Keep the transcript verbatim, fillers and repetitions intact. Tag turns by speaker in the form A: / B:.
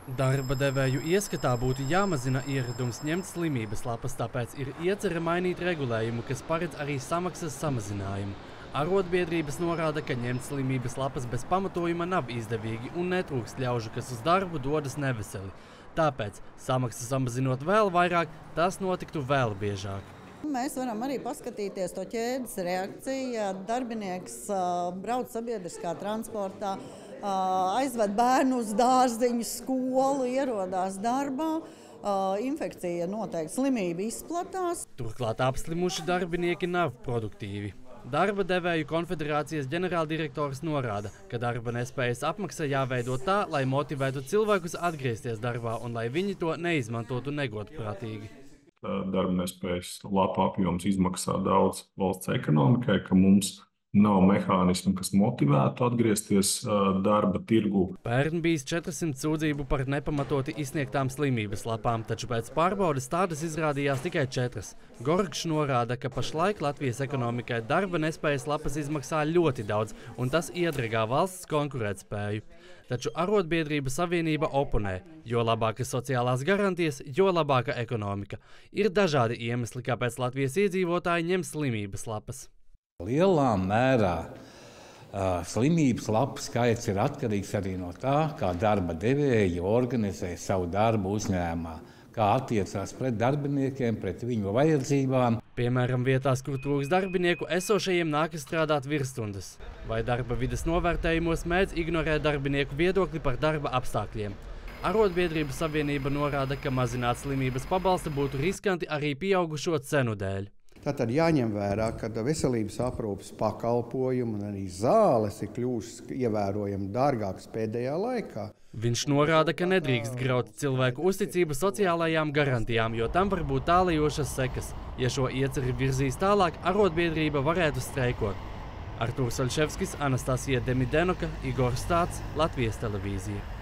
A: Darba devēju ieskatā būtu jāmazina ieradums ņemt slimības lapas, tāpēc ir iecerē mainīt regulējumu, kas paredz arī samaksas samazinājumu. Arotbiedrības norāda, ka ņemt slimības lapas bez pamatojuma nav izdevīgi un netrūkst ļaužu, kas uz darbu dodas neveseli. Tāpēc samaksas samazinot vēl vairāk, tas notiktu vēl biežāk.
B: Mēs varam arī paskatīties to ķēdes reakciju, ja darbinieks uh, brauc sabiedriskā transportā, uh, aizved bērnu uz dārziņu, skolu, ierodās darbā, uh, infekcija noteikti slimība izplatās.
A: Turklāt apslimuši darbinieki nav produktīvi. Darba devēju konfederācijas ģenerāldirektors norāda, ka darba nespējas apmaksa jāveido tā, lai motivētu cilvēkus atgriezties darbā un lai viņi to neizmantotu negodprātīgi.
C: Darba nespējas lapa apjoms izmaksā daudz valsts ekonomikai, ka mums nav mehānismu, kas motivētu atgriezties darba tirgu.
A: Pērn bijis četrsimt sūdzību par nepamatoti izsniegtām slimības lapām, taču pēc pārbaudes tādas izrādījās tikai četras. Gorgšs norāda, ka pašlaik Latvijas ekonomikai darba nespējas lapas izmaksā ļoti daudz, un tas iedragā valsts konkurētspēju. Taču Arotbiedrība savienība oponē, jo labākas sociālās garantijas, jo labāka ekonomika. Ir dažādi iemesli, kāpēc Latvijas iedzīvotāji ņem slimības lapas.
D: Lielā mērā uh, slimības lapu skaits ir atkarīgs arī no tā, kā darba devēji organizē savu darbu uzņēmumā, kā attiecās pret darbiniekiem, pret viņu vajadzībām.
A: Piemēram, vietās, kur trūks darbinieku, esošajiem nākas strādāt virsstundas. Vai darba vides novērtējumos mēdz ignorēt darbinieku viedokli par darba apstākļiem. Arotbiedrības savienība norāda, ka mazināt slimības pabalstu būtu riskanti arī pieaugušo cenu dēļ.
E: Tātad jāņem vērā, ka veselības aprūpes pakalpojumi un arī zāles ir kļuvušas ievērojami dārgākas pēdējā laikā.
A: Viņš norāda, ka nedrīkst graut cilvēku uzticību sociālajām garantijām, jo tam var būt tālajošas sekas. Ja šo ieceri virzīs tālāk, arotbiedrība varētu streikot. Artūrs Oļševskis, Anastasija Demidenoka, Igors Stāts, Latvijas televīzija.